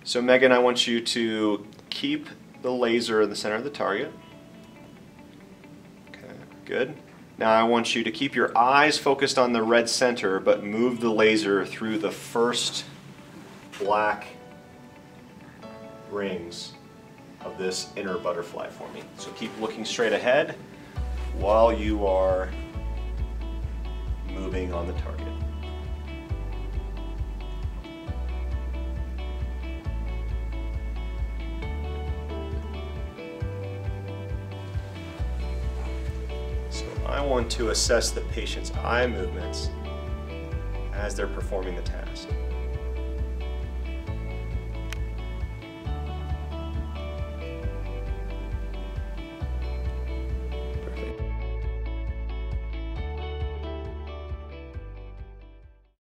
So Megan, I want you to keep the laser in the center of the target. Okay, good. Now I want you to keep your eyes focused on the red center, but move the laser through the first black rings of this inner butterfly for me. So keep looking straight ahead while you are moving on the target. So I want to assess the patient's eye movements as they're performing the task.